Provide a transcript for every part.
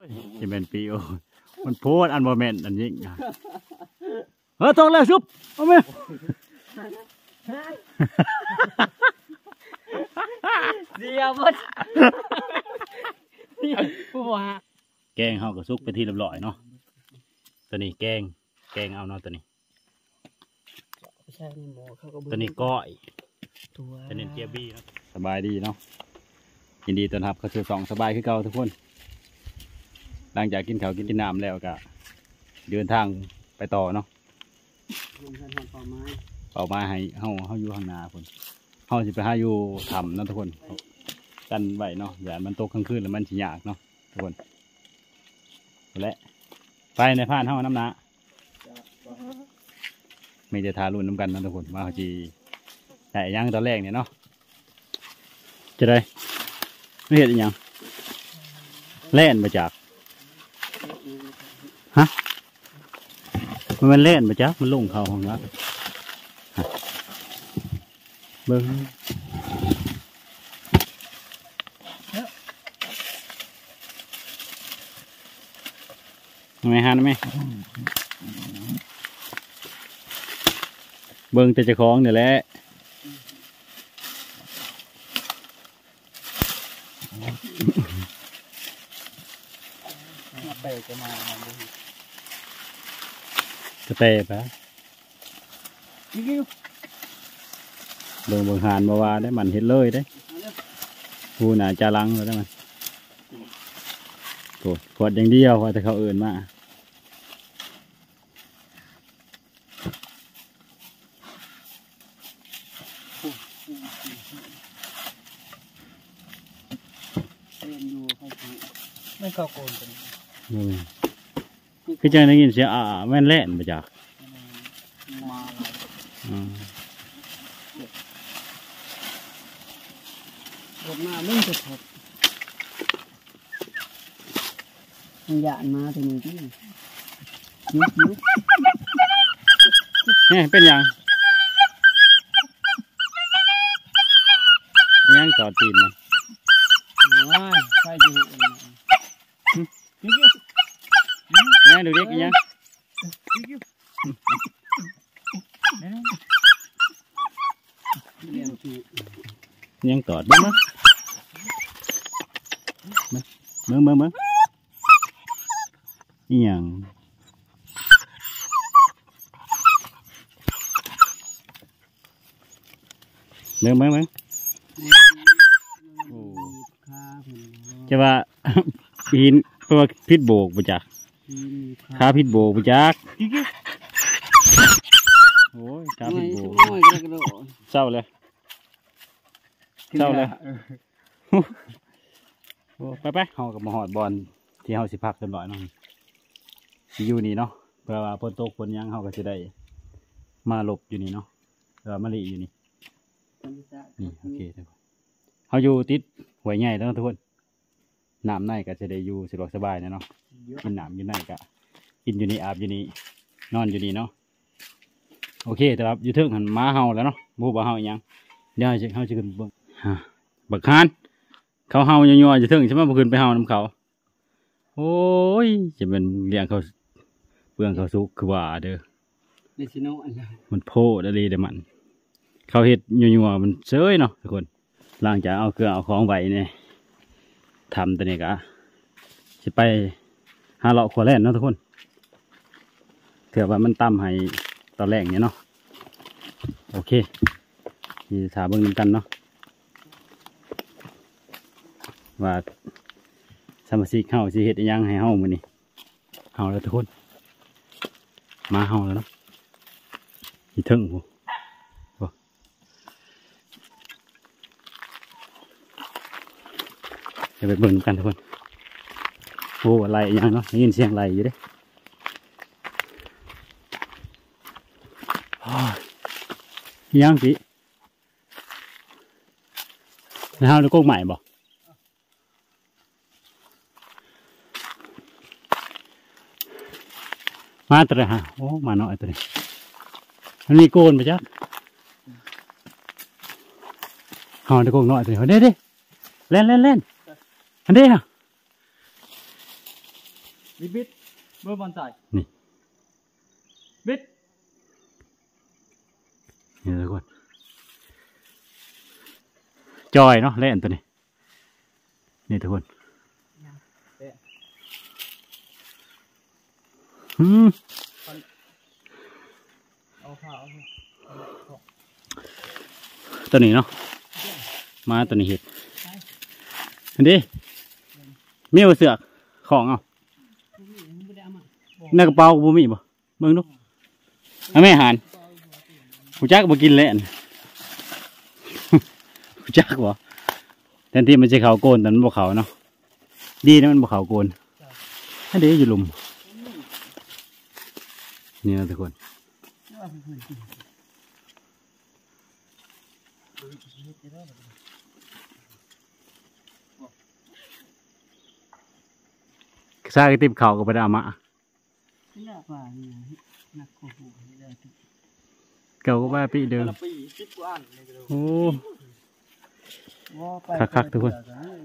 จะเป็นปีโอมันโพดอันโมเมนต์อันยิ่งตรงเลยชุบเอาไหมเดียวหมดผู้ว่าแกงเขาก็ซุกไปที่เรียบร้อยเนาะตัวนี้แกงเอาเนาะตัวนี้ตัวนี้ก้อยตัวนี้เจียบี้เนาะสบายดีเนาะยินดีต้อนรับเข้าสู่2สบายคือเก่าทุกคนหลังจากกินข้าวกินน้ำแล้วก็เดินทางไปต่อเนาะเป่าไม้ให้เฮาอยู่ข้างหน้าคนเฮาสิไปหาอยู่ถ้ำนะทุกคนกันไว้เนาะอย่ามันตกกลางคืนแล้วมันสิยากเนาะทุกคนและไปในพานเฮาน้ำหนาไม่จะทารุ่นน้ำกันนะทุกคนว่าเขาจีแต่ยังตอนแรกเนี่ยเนาะจะได้ไม่เห็นยังเล่นมาจากฮะมันเล่นมาจากมันลงเขาห้องละเบิ้งไม่ฮันไหมเบิ้งแต่เจ้าของเนี่ยแหละกระเตะปะเบิ่งหานมาว่าได้มันเห็นเลยได้ผู้หนาจารังเลยได้มันโกรธกดอย่างเดียวว่าแต่เขาเอื่นมาไม่เข้าโกนกันคือจะได้ยินเสียงแม่นเล่นไปจากรถมาไม่จะถดมันหยาดมาถึงที่นี่เป็นยังต่อตีนนะว้าใช่จริงนี่ดูดิยังตอดบ้างมั้ยมึงนี่ยังมึงจะว่าพินตัวพิษโบกประจักขาพิษโบกประจักโอ้ยขาพิษโบกเศร้าเลยไปเขากับมาหอดบอลที่เขาสิพักเรียบร้อยเนาะสิอยู่นี่เนาะเพื่อว่าฝนตกฝนยังเขาก็จะได้มาหลบอยู่นี่เนาะมาลีอยู่นี่โอเคทุกคนเขาอยู่ติดหัวใหญ่แล้วทุกคนน้ำในก็จะได้อยู่สะดวกสบายนะเนาะกินน้ำอยู่ในก็กินอยู่นี่อาบอยู่นี่นอนอยู่นี่เนาะโอเคแต่ว่าอยู่เทิงหันม้าเฮาแล้วเนาะบูบเฮาอย่างเดี๋ยวเขาจะขึ้นเบิ่งบักฮานเขาเฮายัวๆอยู่เทิงใช่ไหมบ่ขึ้นไปเฮาน้ำเขาโอ้ยจะเป็นเลี้ยงเขาเปลืองเขาสุกคือว่าเด้อมันโพดอะไรเดี๋ยวมันเขาเห็ดยัวๆมันเซยเนาะทุกคนหลังจากเอาเกลือเอาของไว้เนี่ยทำตัวนี้ก็จะไปหาเลาะขวดแล่นเนาะทุกคนเถื่อว่ามันต่ำให้ตอนแรกเนี่ยเนาะโอเคนี่ถามเบิ่งนำกันเนาะว่าสมาชิกเฮาสิเฮ็ดยังให้เฮามื้อนี้เฮาแล้วทุกคนมาเฮาแล้วเนาะอีถึงโหจะไปเบิ่งกันทุกคนโอ้ไหลยังเนาะยินเสียงไหลอยู่เด้ยังสิแล้วเราโกกใหม่บ่มาตัวเลยฮะโอ้มาหน่อยตัวนี้มันมีโกนไปจ้ะเอาตะโกนหน่อยตัวนี้เด้เล่นอันเด้ฮะบิดเบอร์บอลใส่นี่บิดนี่ทุกคนจอยเนาะเล่นตัวนี้นี่ทุกคนเอาข้าวตัวนี้เนาะมาตัวนี้เห็ดอันนี้มีเอาเสือกของเอาในกระเป๋าบุมีบ่เบิ่งดูเอาแม่หานผู้จักบ่กินแล่น ผู้จักบ่แทนที่มันจะเขาโกนแต่มันบ่เขาเนาะดีนะมันบ่เขาโกนอันนี้อยู่หลุมนี่นะทุกคนซากติบเขากับปลามาเก่าก็ว่าปีเดิมโอ้คักๆทุกคน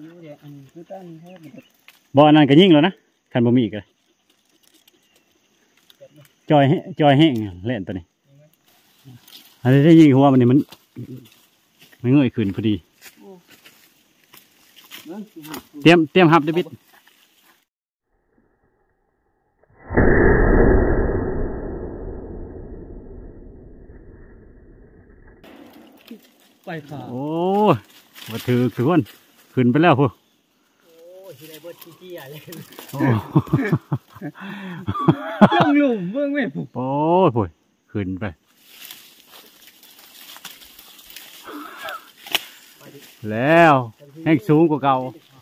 บ่อันนั้นก็ยิ่งแล้วนะคันบ่มีอีกเลยจอยแห้งเล่นตัวนี้อันนี้ได้ยิงหัวมันนี่มันเงยขึ้นพอดีเตรียมหับเดบิดไปขาโอ้มาถือทุกคนขึ้นไปแล้วพวกโอ้ยที่ไหนเบิร์ดจี้อะไรลงหลุมเบิ่งไม่ผูกโอ้ยพวกขึ้นไปแล้วแห้งสูงกว่าเก่า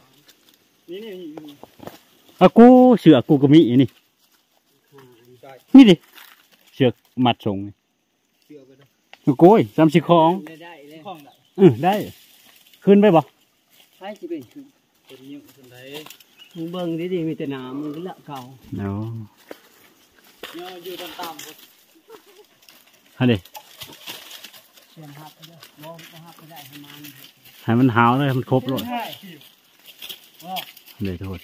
อะกูเสือกูก็มีนี่นี่ดิเสือกมัดส่งโก้ยซ้ำสิคองได้ขึ้นไปบ่ใช่สิเป็นคือเป็นยิ่งคนใดมึงเบิ่งดีๆมีแต่น้ำมึงก็ละเก่าเนาะอยู่ต่ำๆฮะดิเชียนหักไปเลยมองหักไปได้ประมาณให้มันหาวเลยมันครบเลยเลยโทษ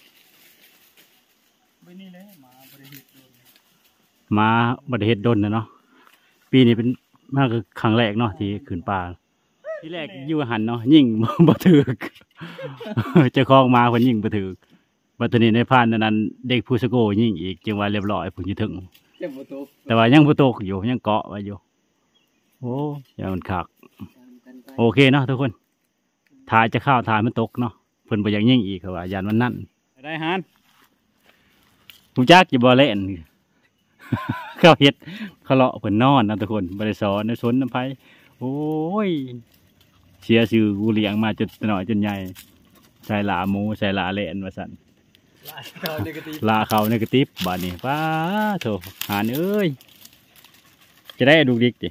มาบัดเหตุดนนะเนาะปีนี้เป็นมากคือครั้งแรกเนาะที่ขึ้นป่าที่แรกอยู่หันเนาะยิ่ง บ่ถือก เจะคล้าของมาคนยิ่งบ่ถือกบัดตอนนี้ในพานนั้นเด็กผู้สโกยิ่งอีกจึงว่าเรียบร้อยผมจะถึงแต่ว่ายังบ่ตกอยู่ยังเกาะไว้อยู่โอ้ยังมันคักโอเคเนาะทุกคนถ่ายจะเข้าถ่ายมันตกเนาะเพิ่นบ่อยากยิ่งอีกเขาว่ายานมันนั่นได้ฮานผู้จักอยู่บ่เล่น เขาเฮ็ดเขาเลาะเพิ่นนอนนะทุกคนบ่ได้สอนสนน้ำไผโอ้ยเสียชื่อกูเลี้ยงมาจนน้อยจนใหญ่ใส่หลาหมูใส่หลาเล่นว่าซั่นลาเขาในกระติบบาดนี้ป้าโถหานเอ้ยจะได้ดูดิกดิ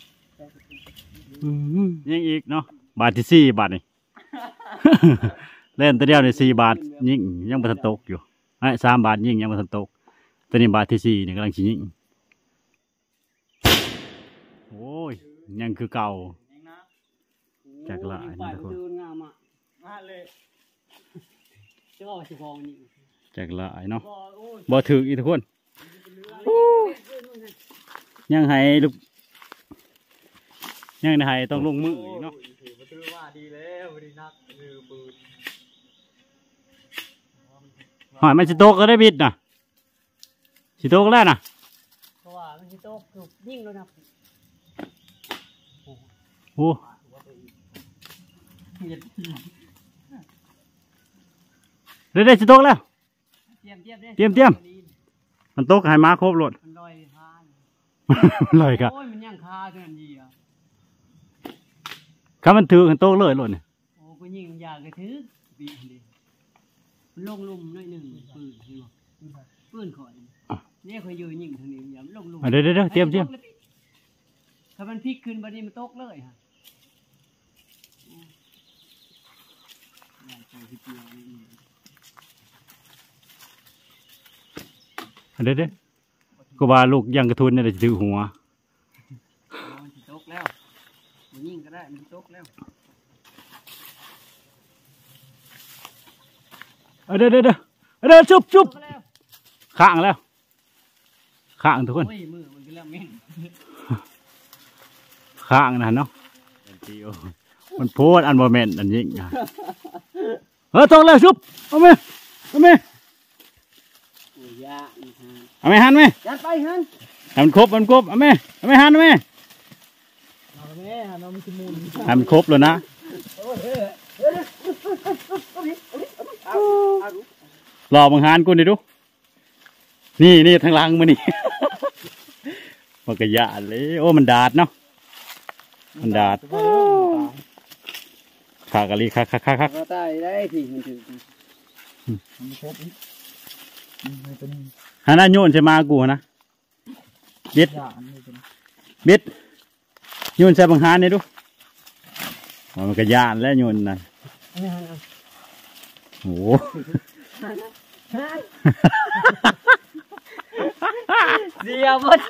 ยังอีกเนาะบาทที่4 บาทนี่ เล่นตัวเดียวใน4 บาทยิ่งยังบ่ทันตกอยู่ไอ้3 บาทยิ่งยังบ่ทันตกตัวนี้บาทที่4นี่กำลังสิยิ่งโอ้ยยังคือเก่าจากละนี่ทุกคนจากละเนาะบ่ถึกอีกทุกคนยังให้ลูกยังให้ต้องลงมืออีกเนาะหอยมันสิโตก็ได้บิดนะสิโตก็แล้วนะเพราะว่ามันสิโตคือยิ่งแล้วนะโอ้ได้สิโตกแล้วเตรียมมันโตกให้มาครบหลดมันลอยคาลอยครับโอ้ยมันย่างคาเท่านั้นดีอ่ะครับมันถือกันโตกเลยหลดเนี่ยโอ้ก็ยิ่งอยากกระถือบีเลยมันลงลุ่มน้อยหนึ่งปืนใช่ไหมปืนข่อยเนี่ยข่อยอยู่ยิ่งทางนี้อย่าลงลุ่มเดี๋ยวเตรียมถ้ามันพลิกขึ้นบัดนี้มันตกเลยฮะเดี๋ยวก็ว่าลูกยังกระทุนเนี่ยจะถือหัวมันตกแล้วมันยิ่งก็ได้มันตกแล้วเดี๋ยวชุบข้างแล้วข้างทุกคนโอ้ยมือมันก็เริ่มแม่นข้างนะเนาะมันโพดอันโมเมนต์อันยิ่งตกแล้วชุบเอาไหมโอ้ยยากนะฮะเอาไหมหันไหมยัดไปฮันให้มันครบเอาไหมหันไหมเอาแม่เราไม่ขมูลให้มันครบเลยนะรอบังหานกูนี่ดูนี่ทางหลังมันนี่ มันกระยาเลยโอ้มันดาดเนาะมันดาดขากะลีคักก็ตายได้ที่มันถึงมันครบอีกมันเป็นฮานาโยนใช่มากูนะเบ็ดอย่างนี้เป็นเบ็ดโยนใส่บังหานนี่ดูมันกระยานแล้วโยนน่ะโอ้เสียหมด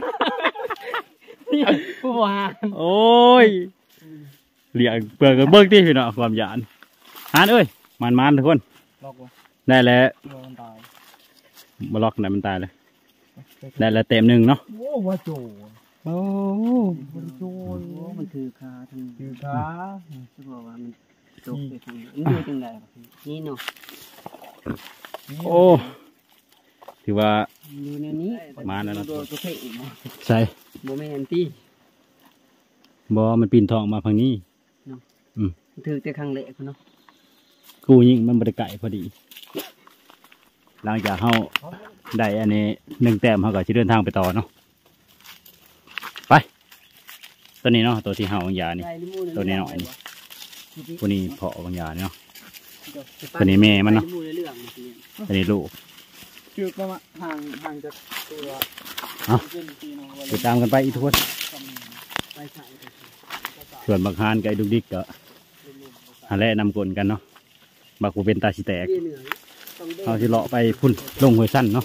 ผู้ว่าโอ้ยเหลี่ยงเปลือกกับเบิ้งที่พี่เนาะความหยานหานเอ้ยมันทุกคนล็อกวะได้แล้วโดนตายมาล็อกไหนมันตายเลยได้แล้วเต็มหนึ่งเนาะโอ้ว่าโจโอ้มันโจโอ้มันคือคาทั้งคือขาจะบอกว่ามันตกไปทางนี้มันอยู่จังไดนี่เนาะโอ้ถือว่าอยู่ในนี้มาแล้วนะตัวเพ่งเนาะใช่โมเมนตี้บอมันปีนทองมาฝั่งนี้ถือแต่ครั้งแรกเนาะกูยิงมันบริไก่พอดี หลังจากเขาได้อันนี้หนึ่งแต้มเขาก็จะเดินทางไปต่อเนาะไปตัวนี้เนาะตัวที่เฮาบางยานี่ ตัวนี้หน่อยนี่ ตัวนี้เพาะบางยานี่เนาะ ตัวนี้แม่มันเนาะ ตัวนี้ลูกคือประมาณห่างจากตัวเอาเป็นปีนวันติดตามกันไปอีกทุกคนไปใส่ส่วนบางฮานกับไอ้ดุกดิกก็หาแล่นำกลนกันเนาะบักกูเป็นตาสิแตกเหนือต้องเอาสิเลาะไปพุ่นลงห้วยสั้นเนาะ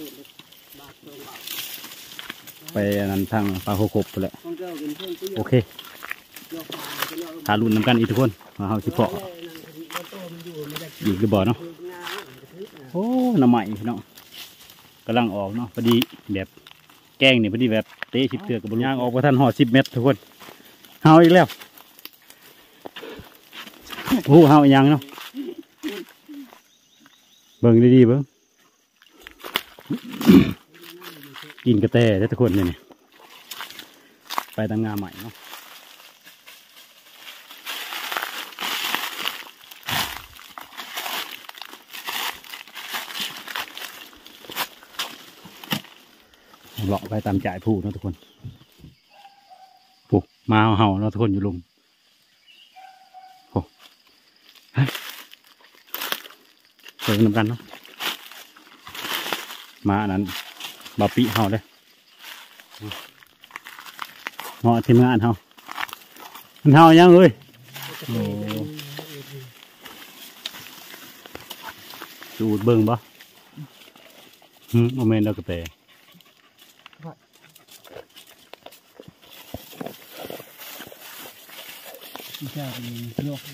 ไปอันนั้นทางปลาโคกบไปแหละโอเคหารุ่นนำกันอีกทุกคนมาเอาสิเพาะอีกหรือบ่เนาะโอ้น้ำใหม่เนาะกำลังออกเนาะพอดีแบบแกงนี่พอดีแบบเตะชิบเถือกกับบนย่างออกประทันห่อ10 เมตรทุกคนเฮาอีกแล้วโอ้เฮาอีกอย่างเนาะเบิ่งดีๆเบิ่ง กินกระแตได้ทุกคนเลยนี่ไปตามงานใหม่เนาะเลาะไปตามจ่ายผู้เนาะทุกคนผู้มาเห่าเนาะทุกคนอยู่ลุมโอ้เฮ้ยเจอกันกันเนาะมาอันนั้นบาปีเห่าเลยเหาะทีมงานเห่ามันเห่ายังเลยโอ้จูดเบิ่งบ่โมเมนต์แล้วก็แต่ที่แค่เป็นโลก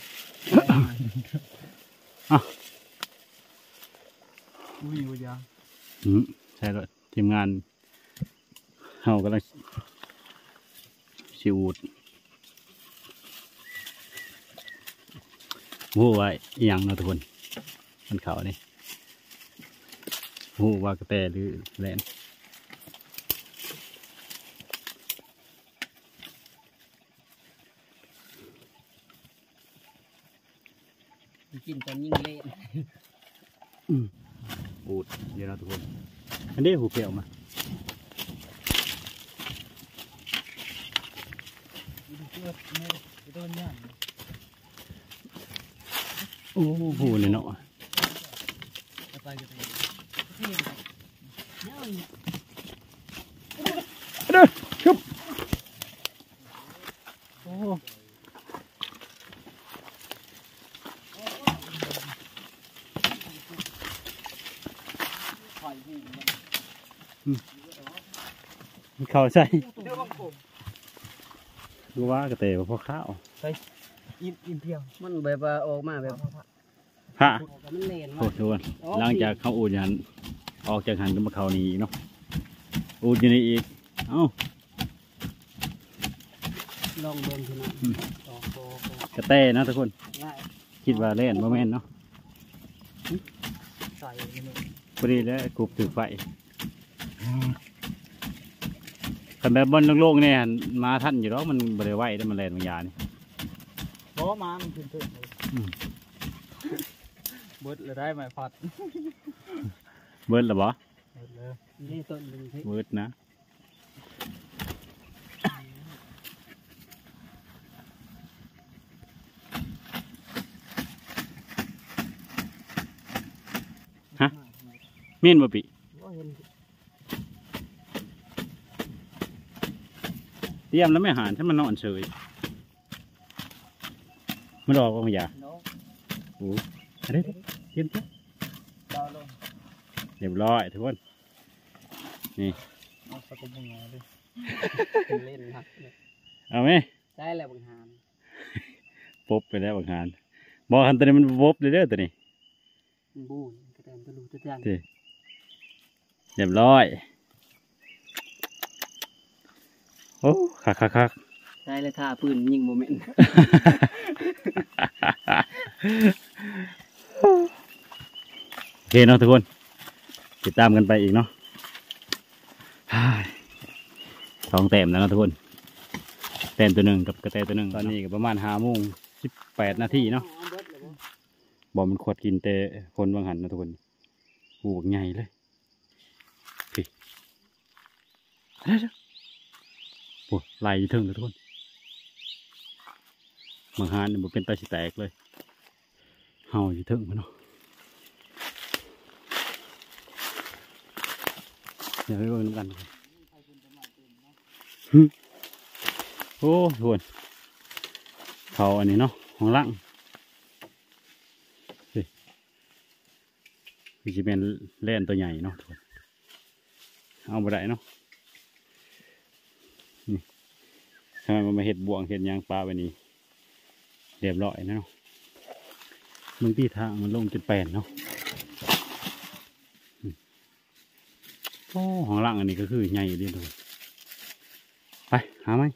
อุ้ยยาใช่แล้วทีมงานเห่ากำลังชิวดหูว่าอหย่างเนาะทุกคนมันเขานี่หูว่ากระแตหรือแลนกินตอนยิ่งเล่นอูดเดี๋ยวนะทุกคนอันนี้หูเปรี้ยวมาโอ้หูเลยเนาะไปกันไปเด้อชุบโอ้เขาใส่ดูว่ากระเตะพวกข้าวอินเพียงมันแบบว่าออกมาแบบฮะมันเล่นโอ้ทุกคนหลังจากเขาอูดอย่างนั้นออกจากหันก็มาเขานี่อีกเนาะอูดอยู่นี่อีกเอ้าลองเบิ่งทีนั้นโอ้โหกระแตนะทุกคนง่ายคิดว่าเล่นบ่แม่นเนาะใส่เลยพอดีแล้วกรุบถือไฟคันแบบบอลโล่งๆเนี่ยมาทันอยู่แล้วมันบริไหวได้มันแลนบางยานี่เพราะมามันขึ้นเลยเบิดเลยได้ไหมพัดเบิร์ดหรอบ่เบิดเลยนี่ต้นหนึ่งที่เบิร์ดนะฮะเมียนบ่ปิก็เห็นเตรียมแล้วไม่หานถ้ามันนอนเฉยมันรอกบางยาเนาะโอ้เด้เตรียมดาวลงเรียบร้อยทุกคนนี่เอาสกุลมึงมาดิเล่นครับเอาไหมได้แล้วบางหานปุ๊บไปแล้วบางหานบอกคันตัวนี้มันปุ๊บเลยเด้อตัวนี้บูนกระแตนตะลุตะจันสิเรียบร้อยโอ้คักได้เลยท่าปืนยิงโมเมนต์โอเคเนาะทุกคนติดตามกันไปอีกเนาะสองแต้มแล้วเนาะทุกคนแต้มตัวหนึ่งกับกระแตตัวหนึ่งตอนนี้ก็ประมาณ5:18 นาทีเนาะบอกมันขวดกินแต่คนบางหันเนาะทุกคนหูบักใหญ่เลยพี่โอ้ไหลอยู่ถึงเลยทุกคนบางหันมันเป็นตาสิแตกเลยเห่าอยู่ถึงมันเนาะเดี๋ยวไปเบิ่งกันโอ้ทุกคนเขาอันนี้เนาะของล่างคือจะเป็นเล่นตัวใหญ่เนาะทุกคนเอาไปได้เนาะนี่ทำไมมันมาเห็ดบ่วงเห็ดยางปลาไปนี่เรียบร้อยนะเนาะมึงที่ทางมันลงจนแปนเนาะโอ้ของล่างอันนี้ก็คือใหญ่ดีทุกคนไปหาไหม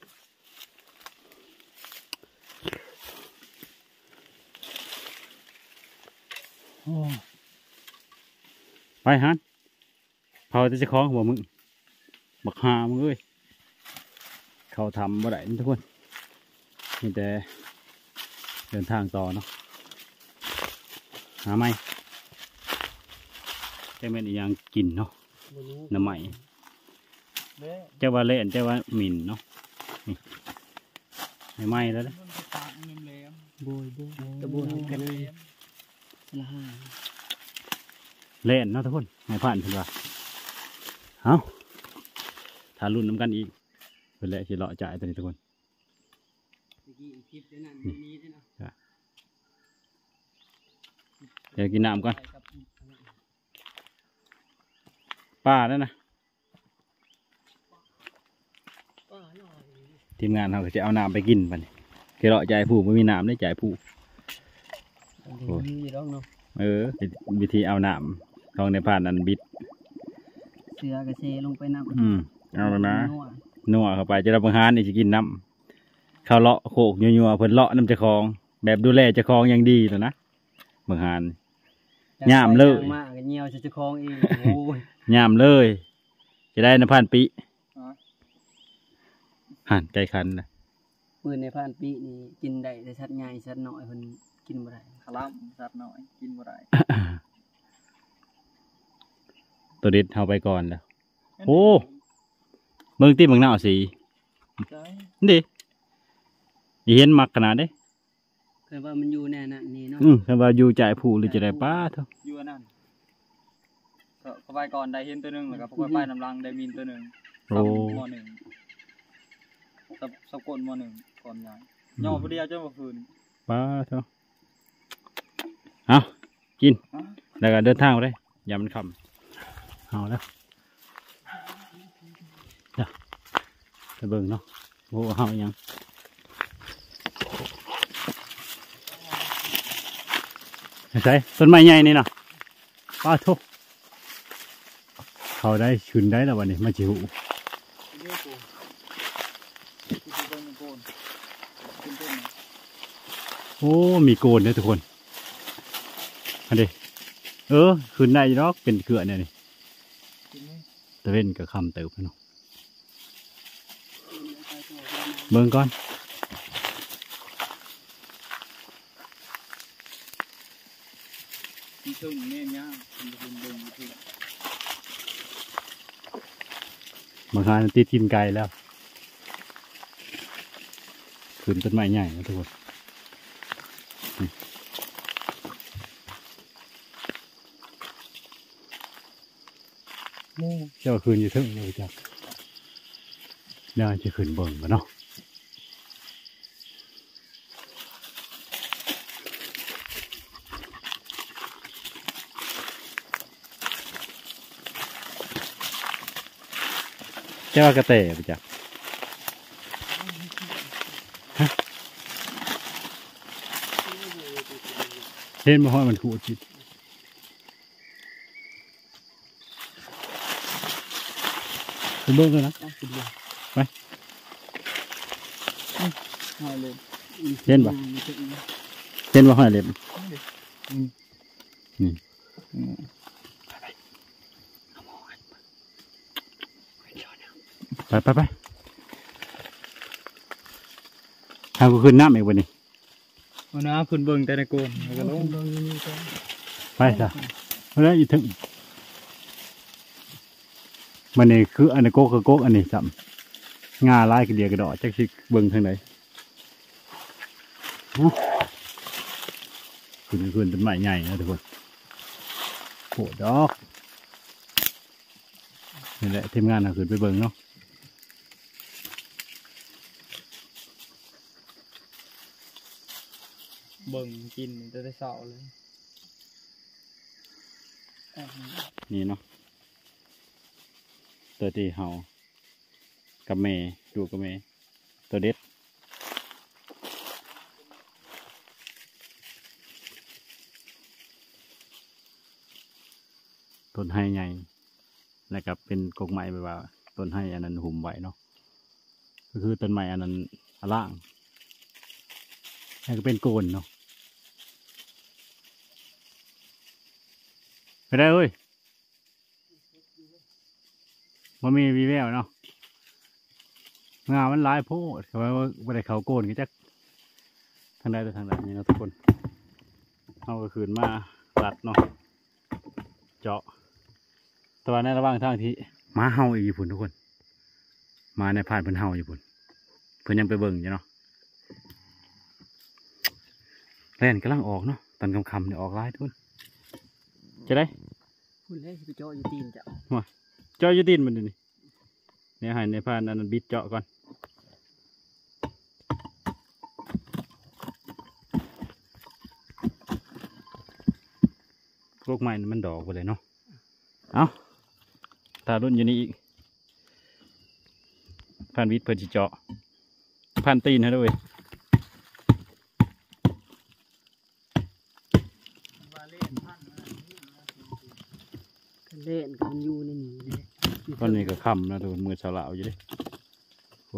โอ้ไปฮันเผาจะคล้องหัวมึงบักหามึงเอ้ยเขาทำบ่ได้ทุกคนมีแต่เดินทางต่อเนาะหาไหมแต่เป็นอีกอย่างกินเนาะน้ำไหมเด้เจ้าว่าเล่นเจ้าว่าหมิ่นเนาะนี่ไหมแล้วเด้อมันจะตากมันแหลมโบยตะโบยกันเลยละห้าเล่นเนาะทุกคนไม่ผ่านเพิ่นว่าเอาถ้ารุ่นน้ำกันอีกเพิ่นแหละสิเลาะจ่ายตัวนี้ทุกคนเมื่อกี้คลิปนั้นนี้ด้วยนะเดี๋ยวกินน้ำก่อนป้าแล้วนะทีมงานเราก็จะเอาน้ำไปกินไปนี่คือเลาะจ่ายผู้ไม่มีน้ำได้จ่ายผู้ดีร้องเนาะวิธีเอาน้ำทองในผ่านอันบิดเสือกระเซลงไปน้ำเอาแล้วนะนัวเข้าไปจะรับประทานนี่จะกินน้ำข้าวเลาะโขกยัวๆเพิ่นเลาะน้ำเจะคลอง แบบดูแลเจะคลองอย่างดีแล้วนะบางหานย่ามเลยมากเงียวจะคลองเองโอ้ยย่ามเลย จะได้น้ำผ่านปีหันใจคันนะปืนในผ่านปีนี่กินได้แต่ชัดใหญ่ชัดน้อยเพิ่นกินบ่ได้ขลับสัตว์หน่อยกินบ่ได้ตัวเด็ดเอาไปก่อนแล้วโอ้เมืองตีเมืองหน้าสีใช่นี่ดิเห็นมักขนาดเด้เคยว่ามันอยู่แน่น่ะนี่เนาะคือว่าอยู่จ่ายผู้หรือจะได้ป้าเท่าอยู่อันนั่นก็เข้าไปก่อนได้เห็นตัวหนึ่งแล้วก็เข้าไปน้ำลังได้มีนตัวหนึ่งโอ้มหนึ่งสะกดมหนึ่งก่อนย้ายย่อพอดีเอาเจ้ามาคืนป้าเท่าเอากินแล้วก็เดินทางไปเลยอย่ามันคำเอาแล้วเดี๋ยวไปเบิ่งเนาะโอ้เอายังใช่ต้นไม้ใหญ่นี่เนาะป้าทุกเขาได้ชุนได้แล้ววันนี้มาจิ๋วเรียกกูคือต้นโกนเป็นต้นโอ้มีโกนเนี่ยทุกคนอันนี้ขึ้นได้ดอกเป็นเกลือเนี่ยนี่ตะเว้นกับคำเติบเนาะเบิ่งก่อนมีช่วงนี้เนี่ยมันจะเป็นเดิมที่บางครั้งติดกินไก่แล้วขึ้นต้นไม้ใหญ่นะทุกคนเจ้าคืนอยู่เทึ่งเลยจักเดี๋ยวจะขึ้นเบิ่งกันเนาะเจ้ากระเตะไปจักเห็นมาห้อยมันขูดจิตคุณเบิ่งกันนะไปหอยเลยเห็นปะเห็นว่าห้อยเล็บนี่ไปเอากูขึ้นน้ำอีกวันนี้วันน้าคุณเบิ่งแต่ในโกนแล้วก็ลงไปจ้ะแล้วอีกถึงมันนี่คืออันนี้โกคือโกอันนี้ซ้ำงาลายกระเดียกระดอจักสิเบิ่งทางไหนขึ้นต้นไม้ใหญ่นะทุกคนโหดอกนี่แหละทีมงานเอาขึ้นไปเบิ่งเนาะเบิ่งกินจะได้เศร้าเลยนี่เนาะตัวที่เฮากับเมย์ดูกับเมย์ตัวเด็ดต้นไม้ใหญ่แล้วก็เป็นกกไม้แบบว่าต้นไม้อันนั้นหุ่มไว้เนาะก็คือต้นไม้อันนั้นอันล่างแล้วก็เป็นโกนเนาะไปได้เว้ยมันมีวีแววเนาะงามันหลายโพดเขาว่าไม่ได้เขาโกนก็จะทางใดแต่ทางใดนี่เนาะทุกคนเอาก็คืนมาตัดเนาะเจาะแตัวาในระหว่างทางที่มาเฮาอีกอยู่พุ่นทุกคนมาในผ่านเพิ่นเฮาอยู่พุ่นเพิ่นยังไปเบิ่งอยู่เนาะแล่นกำลังออกเนาะตอนค่ำๆเนี่ยออกหลายทุกคนจะได้คุณเล่สิไปเจาะอยู่ตีนจ้ะเจาะอยูดินมันนี่เนี่ยให้ในผ่านอันนั้นบิดเจาะก่อนพวกไม้มันดอกไปเลยเนาะเอาตารุ่นอยู่นี่อีกผ่านวิดเพื่อจะเจาะผ่านตีนให้ด้วยเล่นกันอยู่ในนี้เลยตอนนี้ก็ค่ำนะทุกคนมือสลาวอยู่เดิโอ้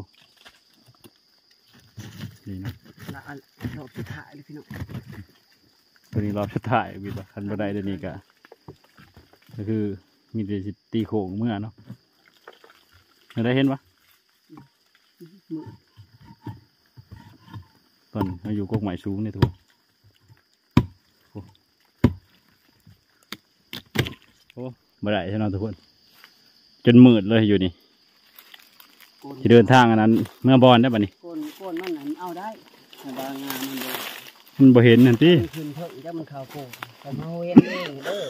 นี่นะละอันรอบสุดท้ายเลยพี่น้องตัวนี้รอบสุดท้ายวิดคันบันไดเดี๋ยวนี้ก็คือมีแต่สิตีโค้งเมื่อเนาะได้เห็นปะมือตอนเราอยู่กกไม้สูงเนี่ยทุกคนโอ้บันไดใช่ไหมทุกคนจนมืดเลยอยู่นี่ที่เดินทางอันนั้นเมื่อบอลได้ปะนี่โกนมันอันเอาได้แต่บางงานมันเลยมันบ่เห็นนั่นที่ขึ้นเพิ่งจะมันข่าวโกนแต่มาเว้นเองเด้อ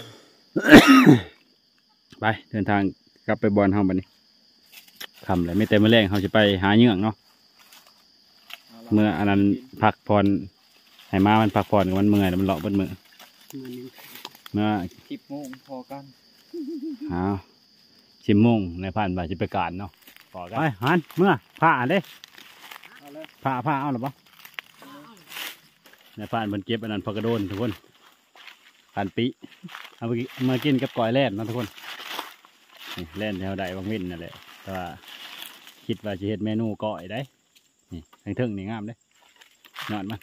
ไปเดินทางกลับไปบอลเฮาบัดนี้คำเลยไม่เต็มแรงเขาจะไปหาเหยื่องเนาะเมื่ออันนั้นพักผ่อนให้มามันพักผ่อนกับมันเมื่อยแล้วมันเลาะเบนมือเมื่อ 10 โมงพอกัน 10 โมงในผ่านบ่ายจะไปการเนาะพอกันไปหันเมื่อผ้าเด้เอาเลยผ้าเอาหรือเปล่าในผ่านมันเก็บอันนั้นพอกระโดนทุกคนผ่านปีเอามากินกับก้อยแล่นเนาะทุกคนนี่เล่นแถวใดบางวินนั่นแหละแต่ว่าคิดว่าจะเฮ็ดเมนูก้อยได้นี่ทางเทิงนี่งามเด้นอนมา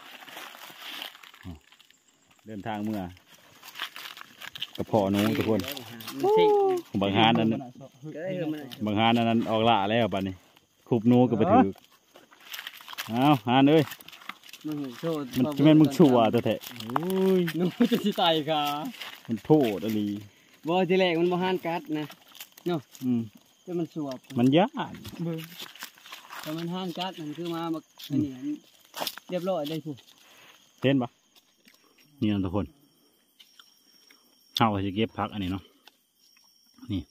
เดินทางเมื่อกระเพาะหนูทุกคนมันสิบางฮานนั้นก็ได้มันบางฮานนั้นออกละแล้วบัดนี้คุบหนูก็ไปถือเอาฮานเอ้ยมันโชดมันจะเป็นมึงชั่วตัวแท้โอ้ยหนูจะสิตายค่ะมันโทษอะไรบ่ทีแรกมันบ่หันกัดนะเนาะอืมแต่มันสวบมันยากเบิ่งแต่มันหันกัดมันคือมาบักอันนี้เรียบร้อยได้ผู้เห็นปะนี่นะทุกคนเอาไปจะเก็บพักอันนี้เนาะนี่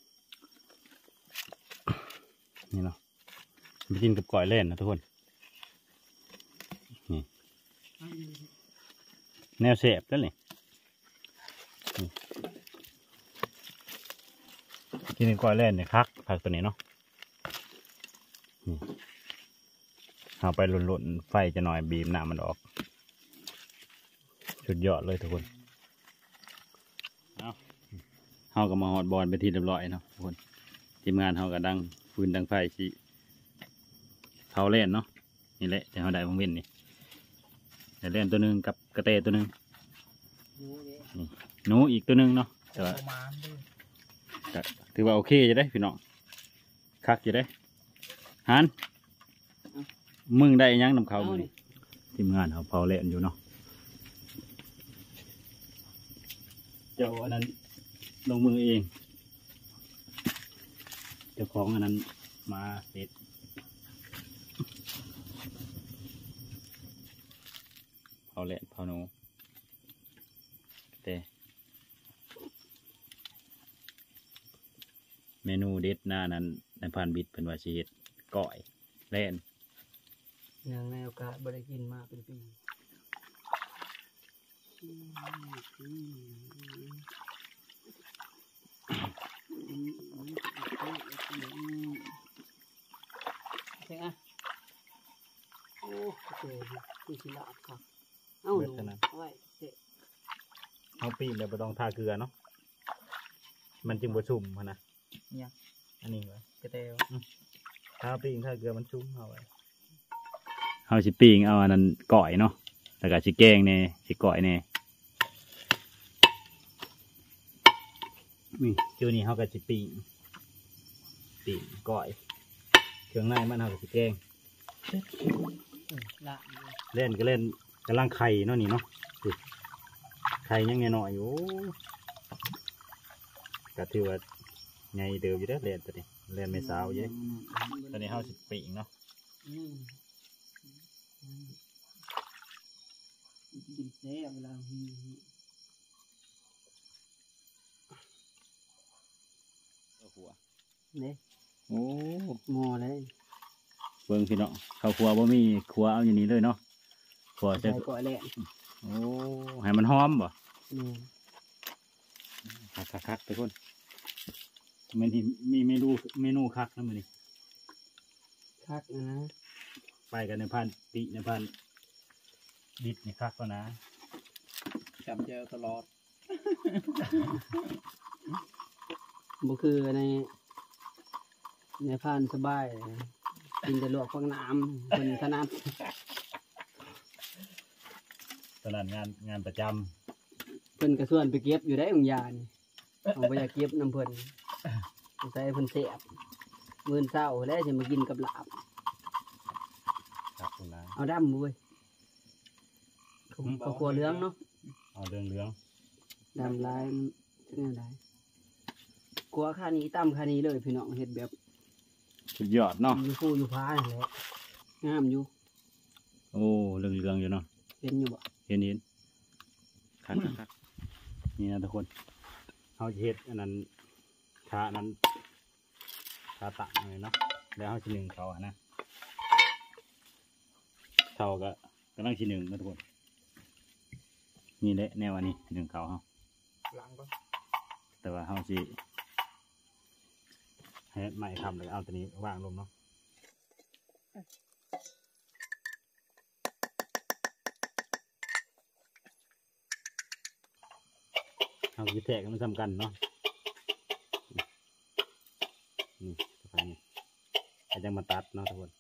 นี่เนาะไปกินกับก่อยเล่นนะทุกคนนี่แนวเสพแล้วนี่กินกับก่อยเล่นเนี่ยคักผักตัวนี้เนาะนี่เอาไปหล่นๆไฟจะหน่อยบีบน้ำมันออกสุดยอดเลยทุกคนเอาก็มาหอดบอลไปทีเรียบร้อยเนาะทุกคนทีมงานเขาก็ดังฟืนดังไฟสิเขาเล่นเนาะนี่แหละแต่เขาได้วงเว้นนี่แต่เล่นตัวหนึงกับกระเตตัวหนึงนี่หนูอีกตัวหนึงเนาะแต่ว่าก็ถือว่าโอเคจะได้พี่น้องคักจะได้ฮันมึงได้อิหยังนำเขาบ่นี่ทีมงานเขาเผาเล่นอยู่เนาะเจ้าอันนั้นลงมือเองเจ้าของอันนั้นมาเสร็จเผาแหละเผาหนูแต่เมนูเด็ดหน้านั้นในพันบิดเป็นว่าชีเฮ็ดก้อยแล่นอย่างในโอกาสบ่ได้กินมาเป็นปีใช่ไหมโอ้โหคือสิลาบครับเอ้าดูไว้เสร็จเอาปีนแล้วไม่ต้องทาเกลือเนาะมันจึงบ่ชุ่มพะนะเนี่ยอันนี้ไว้กระเตวถ้าปีนทาเกลือมันชุ่มเอาไว้เอาสิปีงเอาอันนั้นก่อยเนาะแล้วก็สิแกงเนี่ยสิก่อยเนี่ยนี่จูนี่เขาก็สิปีงก่อยเครื่องในมันเขาก็สิแกงละเล่นก็เล่นกำลังไข่เนาะนี่เนาะสิไข่ยังไงหน่อยอยู่ก็ถือว่าไงเดิมอยู่ได้อเล่นตัวนี้เล่นไม่สาวเยอะตอนนี้เขาสิปีงเนาะกินเสียเวลาหัวเนี่ยโอ้งอเลยเบิ่งพี่เนาะข้าวครัวบ่มีครัวเอาอย่างนี้เลยเนาะครัวจะใส่ก่อยแหละโอ้ให้มันหอมบ่นี่คักๆทุกคนมันที่มีเมนูคักนะมันนี่คักนะไปกันในพันติในพันดิดนี่คักก็นะจำเจอตลอดบ่คือในพานสบายกินแต่ลวกฟังน้ำคนถนัดตลาดงานประจเพิ่นกระส่วนไปเก็บอยู่ได้องยานี่เอาไปอยากเก็บน้ำเพิ่นใส่เพิ่นเสียบมื้อเช้าแล้วจะมากินกับลาบำคักก็นะเอาดำเว้ยข้าวคั่วเหลืองเนาะเอาเรื่องดำลายจังได๋กัวค่านี้ตำค่านี้เลยพี่น้องเฮ็ดแบบสุดยอดเนาะอยู่คู่อยู่พานั่นแหละงามอยู่โอ้เรื่องอยู่เนาะเห็นอยู่บ่เห็นคักนี่นะทุกคนเขาจะเฮ็ดอันนั้นขานั้นขาตักเลยเนาะแล้วเขาชิ้นหนึ่งเขาอะนะเขาก็กำลังชิ้นหนึ่งนะทุกคนนี่แหละแนวอันนี้ชิ้นหนึ่งเขาเขาหลังก็แต่ว่าเขาสิให้ไม้คำเลยเอาตัวนี้วางลงเนาะเอาสิแทกกันมันสำคัญเนาะยังมาตัดเนาะทุกคน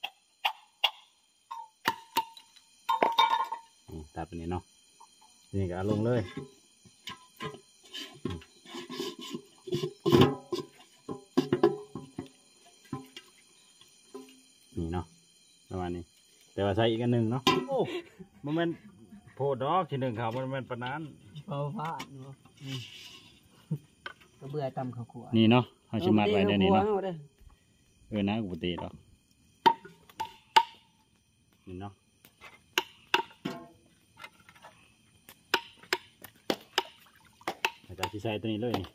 ตัดไปนี่เนาะนี่ก็เอาลงเลยนี่เนาะประมาณนี้แต่ว่าใส่อีกอันหนึ่งเนาะโอ้มันเป็นโพดดอกทีหนึ่งครับมันเป็นปานนั้นเผาผ้าเนาะก็เบื่อตำข้าวคั่วนี่เนาะเอาชิมัดไว้ได้นี่เนาะเอาเด้อนะกูตีดอกนี่เนาะอาจารย์ที่ใส่ตัวนี้เลยนี่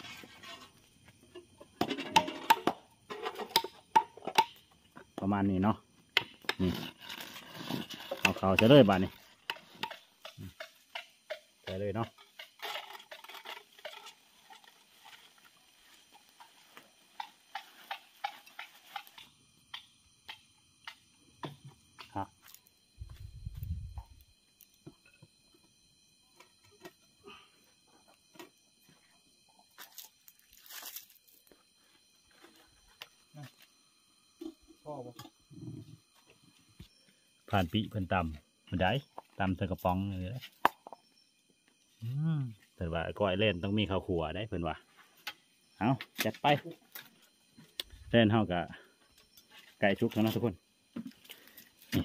ประมาณนี้เนาะนี่เอาเขาจะเลยบาดนี้ใส่เลยเนาะครับผ่านปีเพิ่นตำมันได้ตำใส่กระป๋องเลยนะแต่ว่าก้อยเล่นต้องมีข้าวขัวได้เพิ่นว่าเอาจัดไปเล่นเฮากะไก่ชุกแล้วเนาะทุกคนนี่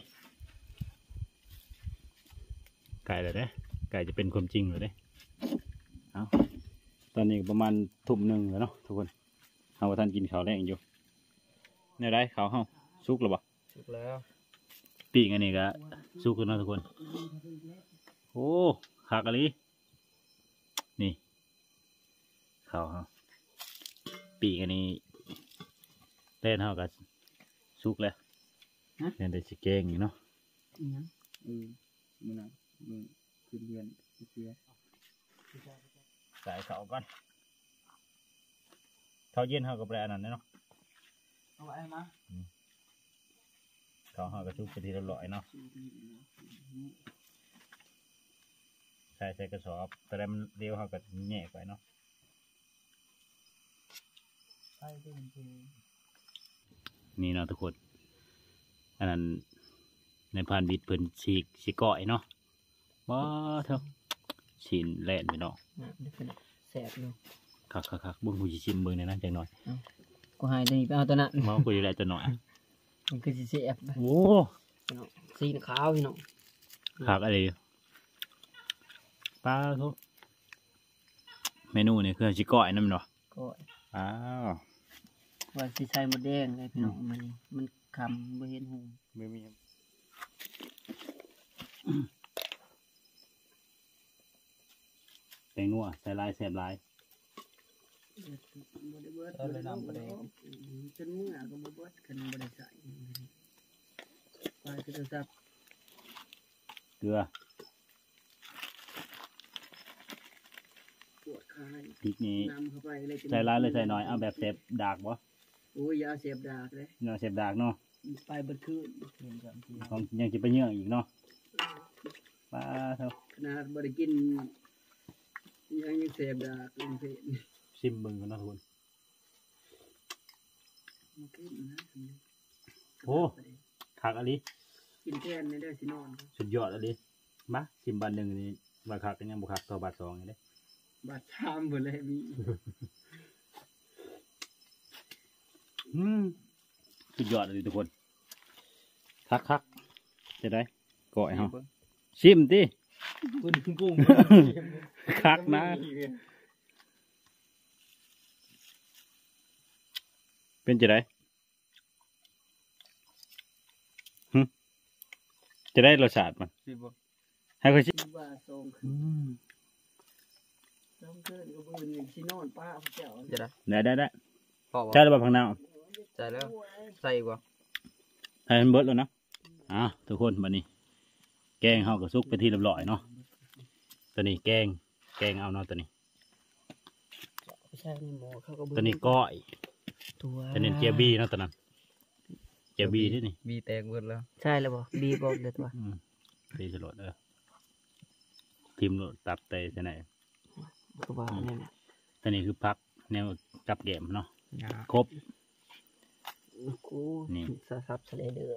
ไก่เลยเด้ไก่จะเป็นความจริงเลยเด้เอาตอนนี้ประมาณทุ่มหนึ่งแล้วเนาะทุกคนเฮาว่าท่านกินข้าวแรงอยู่เนี่ยได้ข้าวเฮาสุกหรือเปล่าสุกแล้วปีกอันนี้ก็สุกแล้วเนาะทุกคนโอ้ขากะลีนี่ข้าวเฮาปีกอันนี้เล่นเฮาก็สุกแล้วเล่นได้สิเก่งอยู่เนาะอิหยังมือนะมือขึ้นเรียนเสียใส่ข้าวก่อนข้าวเย็นเฮาก็บ่ได้อันนั้นเนาะเอาไว้มาข้าวเฮาก็สุกไปทีละร้อยเนาะใส่กระสอบแต่ได้มันเร็วเฮาก็แยกไปเนาะไปเดินไปนี่เนาะทุกคนอันนั้นในพานบิดเพิ่นฉีกก้อยเนาะว้าเถอะชินแล่นไปเนาะน่ะเดี๋ยวเป็นแสบอยู่คักเบิ่งผู้สิชิมเบิ่งในนั้นจังหน่อยกูหายตัวนี้ไปเอาตัวนั้นมาคุยได้จังหน่อยมันคือสิแสบโอ้พี่น้องสีขาวพี่น้องคักอะไรปลาทุกเมนูนี่คือฉีกก้อยนั่นเนาะก็อ้าวว่าสิใส่หมดแดงเลยพี่น้องมันคำบ่เห็นหูไม่มีแตงนัวใส่ลายแสบลายบ่ได้เบิดบ่ได้น้ำบ่ได้จนมื้อก็บ่เบิดกันบ่ได้ใส่ไปก็จะจับเกลือปวดขาพริกนี้น้ำเข้าไปเลยใส่ลายเลยใส่น้อยเอาแบบเสบดากบ่โอ้ยอย่าเสียบดากเลยเนาะเสบดากเนาะไปเบิดคืนเห็นจังซี่ของยังจะไปเยื่ออีกเนาะปลาเท่าขนาดบ่ได้กินยังเสียบดากเป็นเพศชิมเบิ่งกันเนาะทุกคนมากินนะโอ้คักอะไรกินแทนไม่ได้สินอนสุดยอดอะไรมาชิมบาทหนึ่งนี่บาทคักกันยังบุคักต่อบาทสองนี่เด้บาดชามหมดเลยมีสุดยอดเลยทุกคนคักจะได้ก่อยเฮาชิมติคุณกุ้งคักนะเป็นจะได้จะได้รสชาติมันสิบ่ให้เขาชิมว่าทรงน้ำเกินก็บืนสินอนป้าเจ้าจะได้ได้พอบ่ใช่หรือเปล่าพังนาวใส่แล้วใส่อีกบ่ให้มันเบิดแล้วนะทุกคนบัดนี้ แกงเฮาก็สุกไปที่เรียบร้อยเนาะตัวนี้แกงเอาเนาะตัวนี้ไม่ใช่ในหมอเขาก็บืนตัวนี้ก้อยตัวตัวนี้เจียบี้เนาะตัวนั้นเจียบี้ที่นี่บีแตกเบิดแล้วใช่แล้วบ่บีบอกเด็ดว่าตีสลดพิมพ์โหลดตับไตใช่ไหนก็ว่าเนี่ยนะตัวนี้คือพักแนวกับแกมเนาะงาครบกูนี่สะซับสะเลเด้อ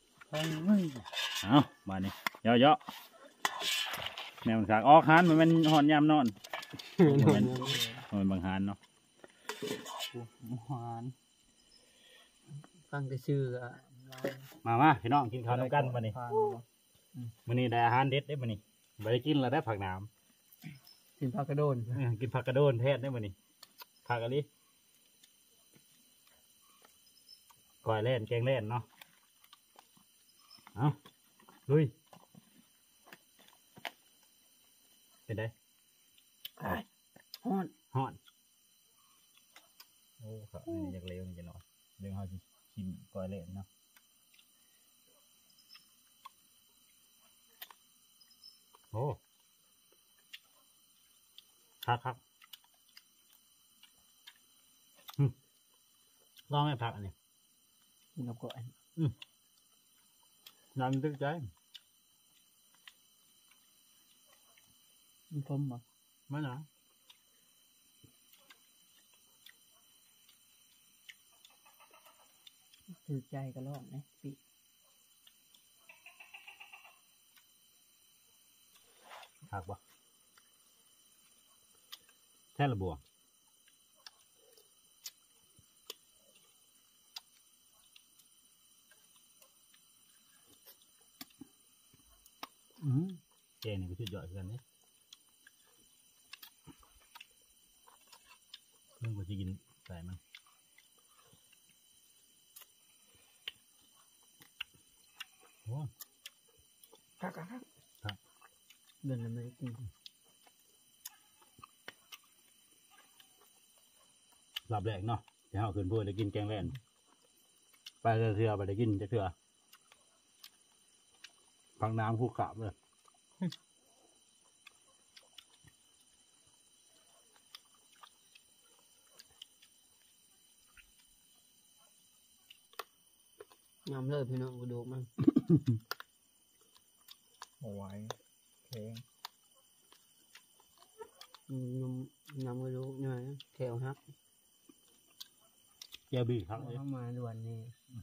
เอามานี่เยอะๆแม่มันขากออกหันมันหอนยามนอนมันบางหันเนาะหวานฟังแต่ชื่ออะมาพี่น้องกินข้าวด้วยกันมานี่มื้อนี้ได้อาหารเด็ดได้มานี่บ่ได้กินแล้วได้ผักหนามกินผักกระโดนกินผักกระโดนแทศได้มานี่ผักอะไรก้อยเล่นแกงเล่นเนาะเอาลุยเป็นไงฮ้อนฮอนโอ้ครับอันนี้อยากเร็วนี่จะหน่อยเรื่องเขาจะชิมก้อยเล่นเนาะโอ้ครับลองให้ผักอันนี้กินกับก่อยน้ำตึกใจมันพมบ่ไม่หนาถือใจก็รอดนะปีผักบ่แท่ละบัวเจนี่ก็ชุดยอดกันเนี่ยเรื่องกูจะกินใส่มันโอ้ครับเดินแล้วไม่ได้กินหลับแรกเนาะจะเอาขึ้นพูดได้กินแกงแล่นไปเถื่อไปได้กินจะเถื่อพังน้ำคู่ขาบเลยยำเลยพี่น้องกูดูมันโอ้ยเพลงยำกูดูนี่ไงแถวฮักเจ้าบี้ครับเข้ามาด่วนนี่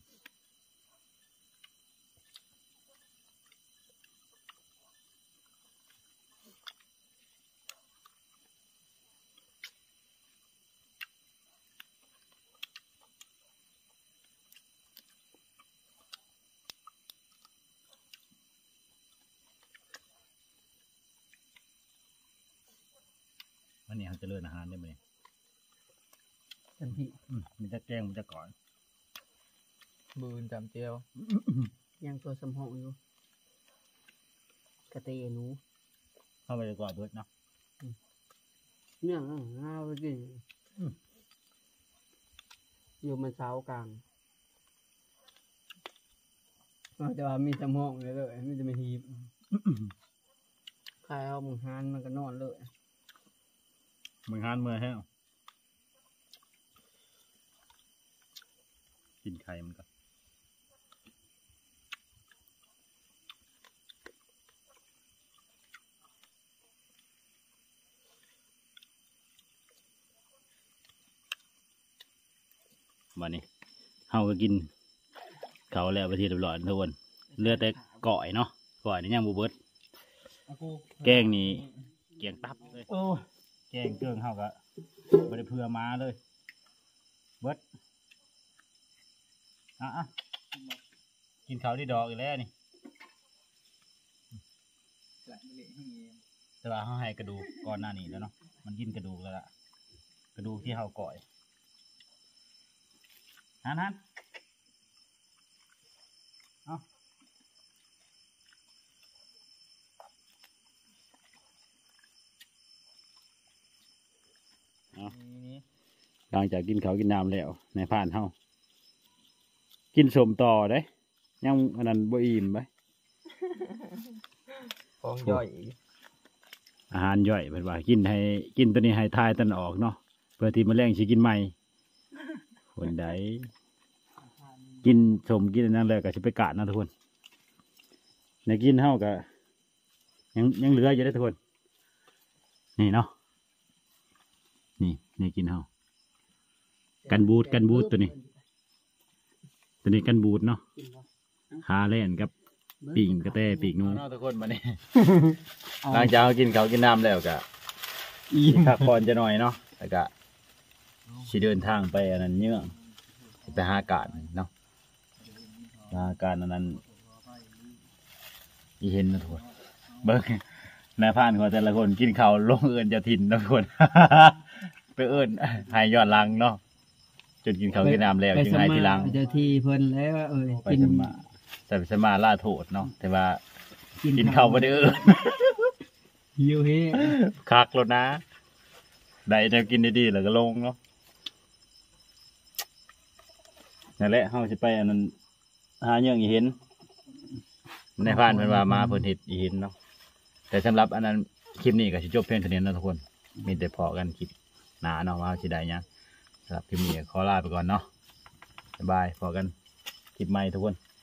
วันนี้เขาจะเลื่อนอาหารได้ไหมเต็มที่มันจะแกงมันจะก่อนบืนจำเจียวยังตัวสมองอยู่กระเตหนูเข้าไปก่อนเบิดเนาะเนี่ยห้าวไปกินอยู่มันเช้ากลางแต่ว่ามีสมองเลยเลยไม่จะไม่หีบใครเอามึงหานมันก็นอนเลยมึงหันมือแห้งกินไข่มันก็วันนี้เฮาก็กินเขาวแล้วไปทีเรียบร้อยทุกคนเหลือแต่ก่อยเนาะก่อยนี่ยังบูเบิดแกงนี่แกงตับเลยแกงเกลืองเฮาก็ไม่ได้เพื่อมาเลยเบิดอ่ะกินข้าวที่ดอกอีกแล้วนี่แต่ว่าเขาให้กระดูกก่อนหน้านี้แล้วเนาะมันกินกระดูกแล้วล่ะกระดูกที่เฮาก่อยฮันเอาหลังจากกินข้าวกินน้ำแล้วในผ่านเฮากินสมต่อได้ยังอันนั้นบ่อิ่มไปฟองย่อยอาหารย่อยเพิ่นว่ากินให้กินตัวนี้ให้ทายตันออกเนาะเพื่อที่มะเร็งสิกินใหม่คนใดกินสมกินอันนั้นเลยก็สิไปกะนะทุกคนในกินเฮาก็ยังเหลืออยู่ได้ทุกคนนี่เนาะนี่กินเฮากันบูดตัวนี้ตัวนี้กันบูดเนาะกินบ่ขาเล่นกับปีกกระแตปีกหนูเนาะทุกคนมานี่ หลังจากเรากินข้าวกินน้ำแล้วก็พักผ่อนจะหน่อยเนาะแล้วก็สิเดินทางไปอันนั้นเนื่องไปหาอากาศเนาะหาอากาศอันนั้นอีเห็นนะทุกคนเบิ้งนายพรานของแต่ละคนกินข้าวลงเอินจะถิ่นนะทุกคน ไปเอินหายยอดลังเนาะจนกินข้าวกินน้ำแล้วจึงหายทีหลังเจ้าที่เพิ่นแล้วไปกินสมาล่าโทษเนาะแต่ว่ากินข้าวบ่ได้เอินหิวเฮคักแล้วนะ ได้แนวกินดีๆแล้วก็ลงเนาะนั่นแหละเฮาสิไปอันนั้นหาเรื่องอีเห็นในพรานเพิ่นว่ามาเพิ่นเฮ็ดอีเห็นเนาะแต่สำหรับอันนั้นคลิปนี้ก็สิจบเพียงเท่านี้นะทุกคนมีแต่พอกันคลิปหน้าเนาะว่าสิได้หยังสำหรับคลิปนี้ขอลาไปก่อนเนาะบ๊ายบายพอกันคลิปใหม่ทุกคน